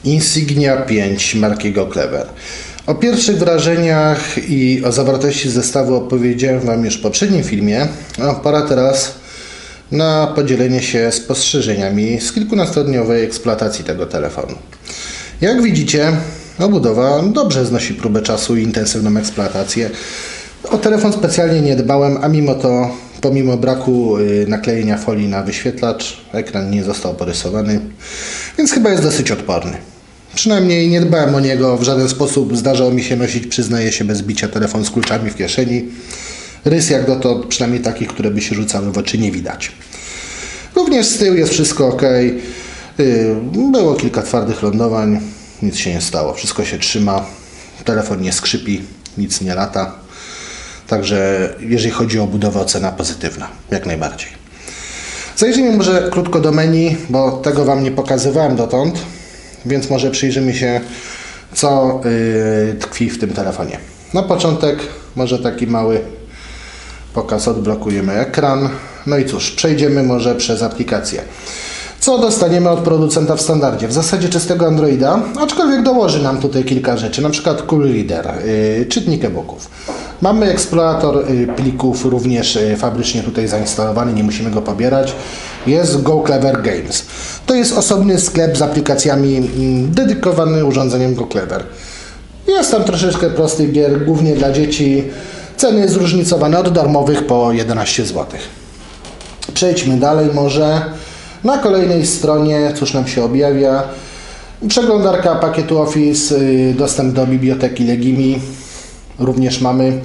Insignia 5 marki Goclever. O pierwszych wrażeniach i o zawartości zestawu opowiedziałem Wam już w poprzednim filmie, a pora teraz na podzielenie się spostrzeżeniami z kilkunastodniowej eksploatacji tego telefonu. Jak widzicie, obudowa dobrze znosi próbę czasu i intensywną eksploatację. O telefon specjalnie nie dbałem, a mimo to, pomimo braku naklejenia folii na wyświetlacz, ekran nie został porysowany, więc chyba jest dosyć odporny. Przynajmniej nie dbałem o niego w żaden sposób. Zdarzało mi się nosić, przyznaję się, bez bicia telefon z kluczami w kieszeni. Rys jak dotąd, przynajmniej takich, które by się rzucały w oczy, nie widać. Również z tyłu jest wszystko ok. Było kilka twardych lądowań, nic się nie stało. Wszystko się trzyma, telefon nie skrzypi, nic nie lata. Także jeżeli chodzi o budowę, ocena pozytywna, jak najbardziej. Zajrzyjmy może krótko do menu, bo tego Wam nie pokazywałem dotąd, więc może przyjrzymy się, co tkwi w tym telefonie. Na początek może taki mały pokaz, odblokujemy ekran. No i cóż, przejdziemy może przez aplikację. Co dostaniemy od producenta w standardzie? W zasadzie czystego Androida, aczkolwiek dołoży nam tutaj kilka rzeczy, na przykład Cool Reader, czytnik e-booków. Mamy eksplorator plików również fabrycznie tutaj zainstalowany, nie musimy go pobierać. Jest Goclever Games. To jest osobny sklep z aplikacjami dedykowany urządzeniem Goclever. Jest tam troszeczkę prostych gier, głównie dla dzieci. Ceny zróżnicowane od darmowych po 11 zł. Przejdźmy dalej może. Na kolejnej stronie, cóż nam się objawia? Przeglądarka pakietu Office, dostęp do biblioteki Legimi również mamy.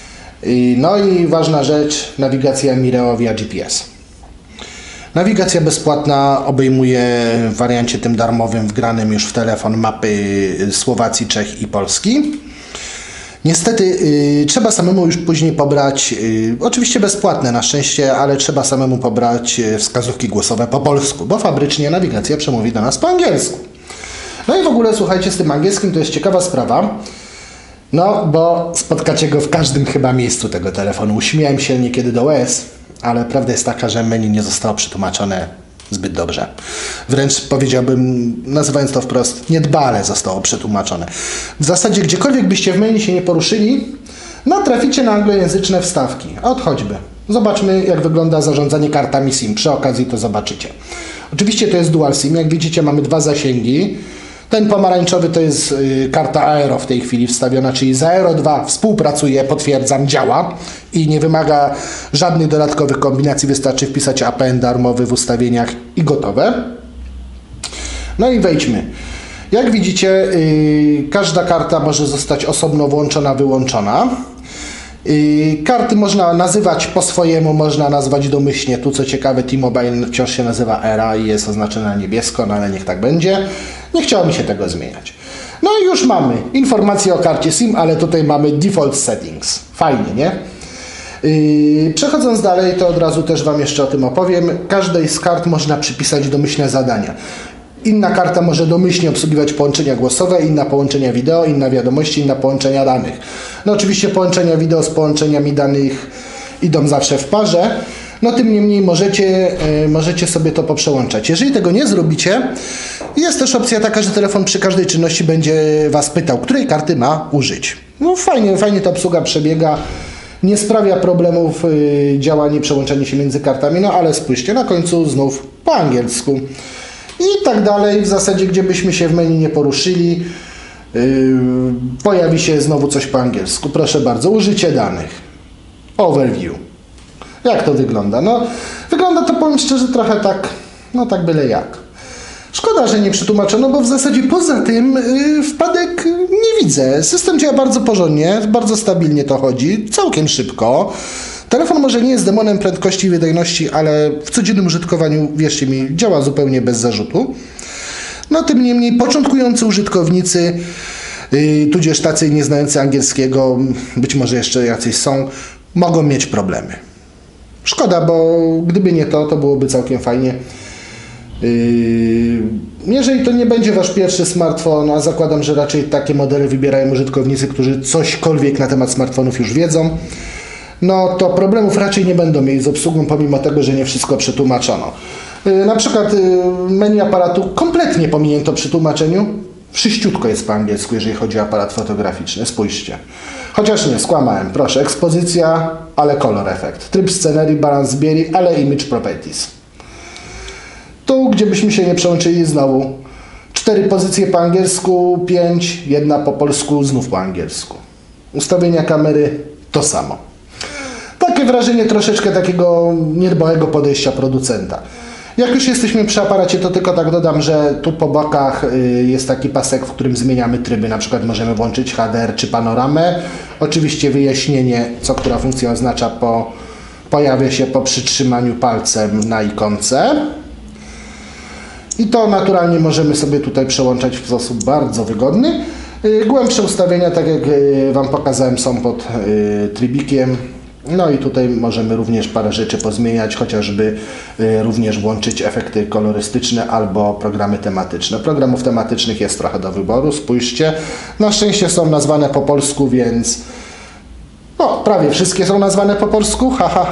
No i ważna rzecz, nawigacja Mireo via GPS. Nawigacja bezpłatna obejmuje w wariancie tym darmowym, wgranym już w telefon, mapy Słowacji, Czech i Polski. Niestety trzeba samemu już później pobrać, oczywiście bezpłatne na szczęście, ale trzeba samemu pobrać wskazówki głosowe po polsku, bo fabrycznie nawigacja przemówi do nas po angielsku. No i w ogóle słuchajcie, z tym angielskim to jest ciekawa sprawa, no bo spotkacie go w każdym chyba miejscu tego telefonu. Uśmiałem się niekiedy do łez, ale prawda jest taka, że menu nie zostało przetłumaczone zbyt dobrze. Wręcz powiedziałbym, nazywając to wprost, niedbale zostało przetłumaczone. W zasadzie gdziekolwiek byście w menu się nie poruszyli, natraficie na anglojęzyczne wstawki. Od choćby. Zobaczmy, jak wygląda zarządzanie kartami SIM. Przy okazji to zobaczycie. Oczywiście to jest dual SIM. Jak widzicie, mamy dwa zasięgi. Ten pomarańczowy to jest karta Aero w tej chwili wstawiona, czyli z Aero 2 współpracuje, potwierdzam, działa i nie wymaga żadnych dodatkowych kombinacji, wystarczy wpisać APN darmowy w ustawieniach i gotowe. No i wejdźmy. Jak widzicie, każda karta może zostać osobno włączona, wyłączona. Karty można nazywać po swojemu, można nazwać domyślnie. Tu co ciekawe, T-Mobile wciąż się nazywa Era i jest oznaczona niebiesko, no ale niech tak będzie. Nie chciało mi się tego zmieniać. No i już mamy informację o karcie SIM, ale tutaj mamy default settings. Fajnie, nie? Przechodząc dalej, to od razu też Wam jeszcze o tym opowiem. Każdej z kart można przypisać domyślne zadania. Inna karta może domyślnie obsługiwać połączenia głosowe, inna połączenia wideo, inna wiadomości, inna połączenia danych. No oczywiście połączenia wideo z połączeniami danych idą zawsze w parze, no tym niemniej możecie sobie to poprzełączać. Jeżeli tego nie zrobicie, jest też opcja taka, że telefon przy każdej czynności będzie Was pytał, której karty ma użyć. No fajnie ta obsługa przebiega, nie sprawia problemów działanie, przełączanie się między kartami, no ale spójrzcie, na końcu znów po angielsku. I tak dalej, w zasadzie gdzie byśmy się w menu nie poruszyli, pojawi się znowu coś po angielsku. Proszę bardzo, użycie danych. Overview. Jak to wygląda? No, wygląda to, powiem szczerze, trochę tak, no tak byle jak. Szkoda, że nie przetłumaczono, bo w zasadzie poza tym wpadek nie widzę. System działa bardzo porządnie, bardzo stabilnie to chodzi, całkiem szybko. Telefon może nie jest demonem prędkości i wydajności, ale w codziennym użytkowaniu, wierzcie mi, działa zupełnie bez zarzutu. No tym niemniej początkujący użytkownicy, tudzież tacy nie znający angielskiego, być może jeszcze jacyś są, mogą mieć problemy. Szkoda, bo gdyby nie to, to byłoby całkiem fajnie. Jeżeli to nie będzie Wasz pierwszy smartfon, a zakładam, że raczej takie modele wybierają użytkownicy, którzy cośkolwiek na temat smartfonów już wiedzą, no to problemów raczej nie będą mieli z obsługą, pomimo tego, że nie wszystko przetłumaczono. Na przykład menu aparatu kompletnie pominięto przy tłumaczeniu. Wszyściutko jest po angielsku, jeżeli chodzi o aparat fotograficzny. Spójrzcie. Chociaż nie, skłamałem. Proszę, ekspozycja, ale color effect. Tryb scenerii, balance bieli, ale image properties. Tu, gdzie byśmy się nie przełączyli, znowu 4 pozycje po angielsku, 5, jedna po polsku, znów po angielsku. Ustawienia kamery to samo. Takie wrażenie troszeczkę takiego niedbałego podejścia producenta. Jak już jesteśmy przy aparacie, to tylko tak dodam, że tu po bokach jest taki pasek, w którym zmieniamy tryby. Na przykład możemy włączyć HDR czy panoramę. Oczywiście wyjaśnienie, co która funkcja oznacza, pojawia się po przytrzymaniu palcem na ikonce. I to naturalnie możemy sobie tutaj przełączać w sposób bardzo wygodny. Głębsze ustawienia, tak jak Wam pokazałem, są pod trybikiem. No i tutaj możemy również parę rzeczy pozmieniać, chociażby również włączyć efekty kolorystyczne albo programy tematyczne. Programów tematycznych jest trochę do wyboru, spójrzcie. Na szczęście są nazwane po polsku, więc no, prawie wszystkie są nazwane po polsku,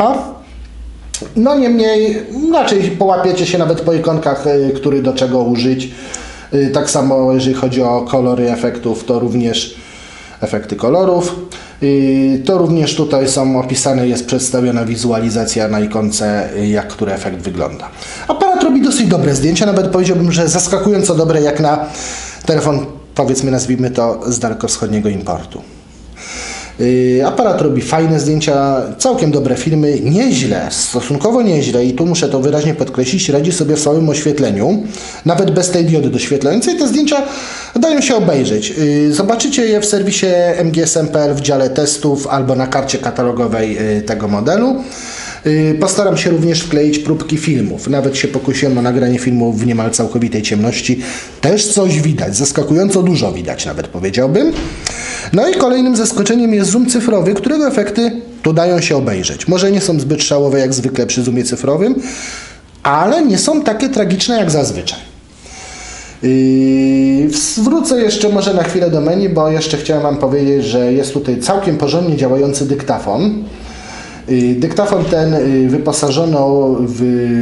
No niemniej, raczej połapiecie się nawet po ikonkach, który do czego użyć. Tak samo jeżeli chodzi o kolory efektów, to również efekty kolorów. To również tutaj są opisane, jest przedstawiona wizualizacja na ikonce, jak który efekt wygląda. Aparat robi dosyć dobre zdjęcia, nawet powiedziałbym, że zaskakująco dobre jak na telefon, powiedzmy, nazwijmy to, z dalekowschodniego importu. Aparat robi fajne zdjęcia, całkiem dobre filmy, nieźle, stosunkowo nieźle i tu muszę to wyraźnie podkreślić, radzi sobie w słabym oświetleniu, nawet bez tej diody doświetlającej. Te zdjęcia dają się obejrzeć. Zobaczycie je w serwisie mgsm.pl w dziale testów albo na karcie katalogowej tego modelu. Postaram się również wkleić próbki filmów. Nawet się pokusiłem o nagranie filmu w niemal całkowitej ciemności. Też coś widać, zaskakująco dużo widać nawet, powiedziałbym. No i kolejnym zaskoczeniem jest zoom cyfrowy, którego efekty tu dają się obejrzeć. Może nie są zbyt szałowe jak zwykle przy zoomie cyfrowym, ale nie są takie tragiczne jak zazwyczaj. Wrócę jeszcze może na chwilę do menu, bo jeszcze chciałem Wam powiedzieć, że jest tutaj całkiem porządnie działający dyktafon. Dyktafon ten wyposażono w...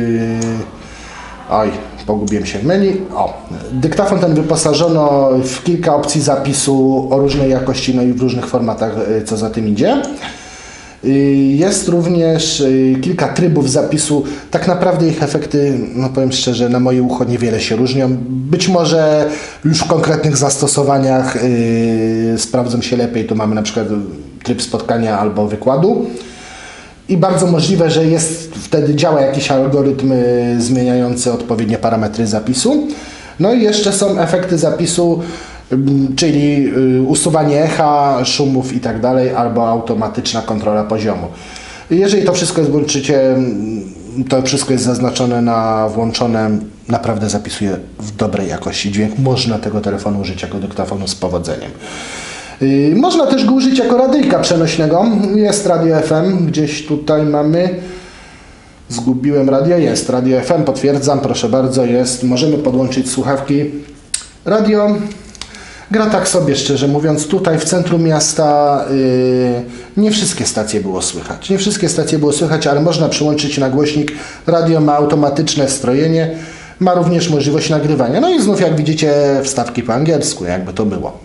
Oj, pogubiłem się w menu. Dyktafon ten wyposażono w kilka opcji zapisu o różnej jakości, no i w różnych formatach, co za tym idzie. Jest również kilka trybów zapisu. Tak naprawdę ich efekty, no powiem szczerze, na moje ucho niewiele się różnią. Być może już w konkretnych zastosowaniach sprawdzą się lepiej. Tu mamy na przykład tryb spotkania albo wykładu. I bardzo możliwe, że wtedy działa jakiś algorytm zmieniający odpowiednie parametry zapisu. No i jeszcze są efekty zapisu, czyli usuwanie echa, szumów i tak dalej, albo automatyczna kontrola poziomu. Jeżeli to wszystko włączycie, to wszystko jest zaznaczone na włączone, naprawdę zapisuje w dobrej jakości dźwięk. Można tego telefonu użyć jako dyktafonu z powodzeniem. Można też go użyć jako radyjka przenośnego. Jest radio FM, gdzieś tutaj mamy. Zgubiłem radio, jest radio FM, potwierdzam, proszę bardzo, jest. Możemy podłączyć słuchawki. Radio gra tak sobie, szczerze mówiąc, tutaj w centrum miasta nie wszystkie stacje było słychać. Nie wszystkie stacje było słychać, ale można przyłączyć na głośnik. Radio ma automatyczne strojenie, ma również możliwość nagrywania. No i znów, jak widzicie, wstawki po angielsku, jakby to było.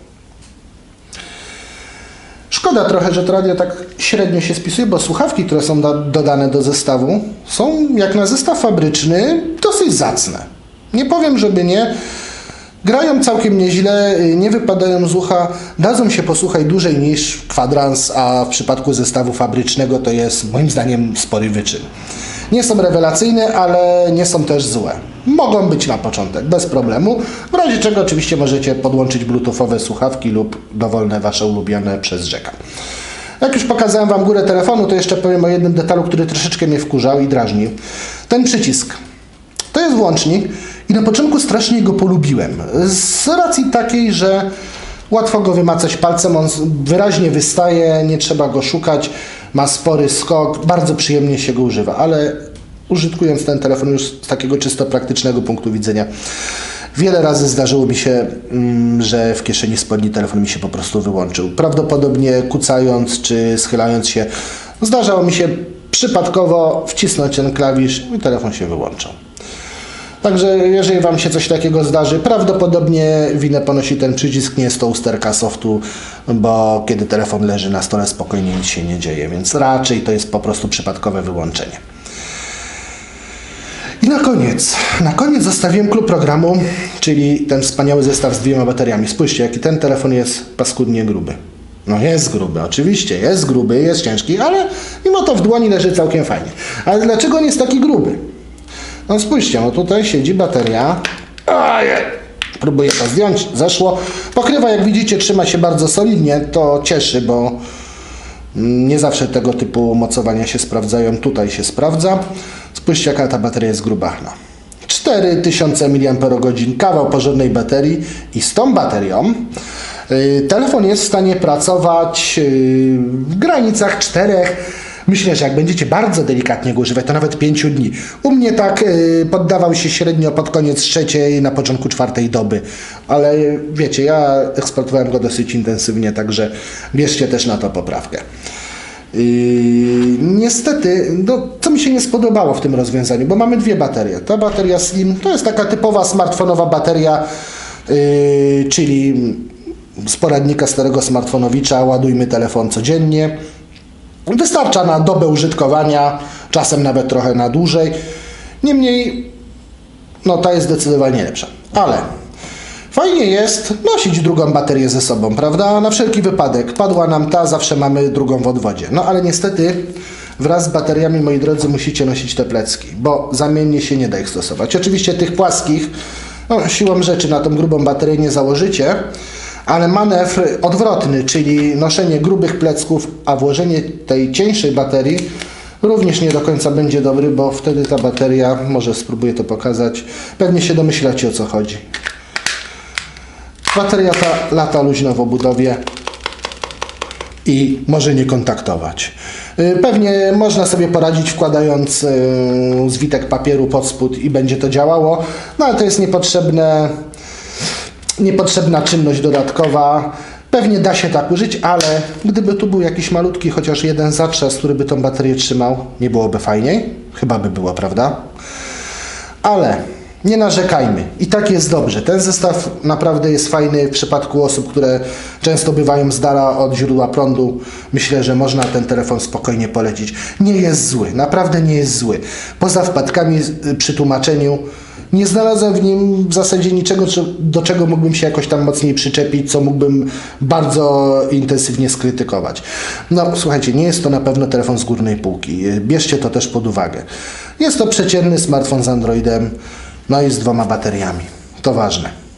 Szkoda trochę, że to radio tak średnio się spisuje, bo słuchawki, które są dodane do zestawu, są jak na zestaw fabryczny dosyć zacne. Nie powiem, żeby nie. Grają całkiem nieźle, nie wypadają z ucha, dadzą się posłuchać dłużej niż kwadrans, a w przypadku zestawu fabrycznego to jest moim zdaniem spory wyczyn. Nie są rewelacyjne, ale nie są też złe. Mogą być na początek, bez problemu, w razie czego oczywiście możecie podłączyć bluetoothowe słuchawki lub dowolne Wasze ulubione przez rzeka. Jak już pokazałem Wam górę telefonu, to jeszcze powiem o jednym detalu, który troszeczkę mnie wkurzał i drażnił. Ten przycisk. To jest włącznik i na początku strasznie go polubiłem. Z racji takiej, że łatwo go wymacać palcem, on wyraźnie wystaje, nie trzeba go szukać, ma spory skok, bardzo przyjemnie się go używa, ale użytkując ten telefon już z takiego czysto praktycznego punktu widzenia, wiele razy zdarzyło mi się, że w kieszeni spodni telefon mi się po prostu wyłączył. Prawdopodobnie kucając czy schylając się, zdarzało mi się przypadkowo wcisnąć ten klawisz i telefon się wyłączał. Także jeżeli Wam się coś takiego zdarzy, prawdopodobnie winę ponosi ten przycisk, nie jest to usterka softu, bo kiedy telefon leży na stole, spokojnie nic się nie dzieje, więc raczej to jest po prostu przypadkowe wyłączenie. I na koniec zostawiłem klub programu, czyli ten wspaniały zestaw z 2 bateriami. Spójrzcie, jaki ten telefon jest paskudnie gruby. No jest gruby, oczywiście, jest gruby, jest ciężki, ale mimo to w dłoni leży całkiem fajnie. Ale dlaczego on jest taki gruby? No spójrzcie, no tutaj siedzi bateria. Próbuję to zdjąć, zeszło. Pokrywa, jak widzicie, trzyma się bardzo solidnie, to cieszy, bo nie zawsze tego typu mocowania się sprawdzają, tutaj się sprawdza. Spójrzcie, jaka ta bateria jest gruba. No. 4000 mAh, kawał porządnej baterii i z tą baterią telefon jest w stanie pracować w granicach 4. Myślę, że jak będziecie bardzo delikatnie go używać, to nawet 5 dni. U mnie tak poddawał się średnio pod koniec 3., na początku 4. doby. Ale wiecie, ja eksploatowałem go dosyć intensywnie, także bierzcie też na to poprawkę. Niestety, no, co mi się nie spodobało w tym rozwiązaniu, bo mamy 2 baterie. Ta bateria Slim to jest taka typowa smartfonowa bateria, czyli z poradnika starego smartfonowicza, ładujmy telefon codziennie. Wystarcza na dobę użytkowania, czasem nawet trochę na dłużej. Niemniej, no ta jest zdecydowanie lepsza. Ale fajnie jest nosić drugą baterię ze sobą, prawda? Na wszelki wypadek. Padła nam ta, zawsze mamy drugą w odwodzie. No ale niestety wraz z bateriami, moi drodzy, musicie nosić te plecki, bo zamiennie się nie da ich stosować. Oczywiście tych płaskich, no, siłą rzeczy na tą grubą baterię nie założycie, ale manewr odwrotny, czyli noszenie grubych plecków, a włożenie tej cieńszej baterii również nie do końca będzie dobry, bo wtedy ta bateria, może spróbuję to pokazać, pewnie się domyślacie, o co chodzi. Bateria ta lata luźno w obudowie i może nie kontaktować. Pewnie można sobie poradzić, wkładając zwitek papieru pod spód i będzie to działało, no ale to jest niepotrzebna czynność dodatkowa. Pewnie da się tak użyć, ale gdyby tu był jakiś malutki, chociaż jeden zatrzas, który by tą baterię trzymał, nie byłoby fajniej? Chyba by było, prawda? Ale nie narzekajmy. I tak jest dobrze. Ten zestaw naprawdę jest fajny w przypadku osób, które często bywają z dala od źródła prądu. Myślę, że można ten telefon spokojnie polecić. Nie jest zły. Naprawdę nie jest zły. Poza wpadkami przy tłumaczeniu nie znalazłem w nim w zasadzie niczego, do czego mógłbym się jakoś tam mocniej przyczepić, co mógłbym bardzo intensywnie skrytykować. No słuchajcie, nie jest to na pewno telefon z górnej półki. Bierzcie to też pod uwagę. Jest to przeciętny smartfon z Androidem, no i z 2 bateriami. To ważne.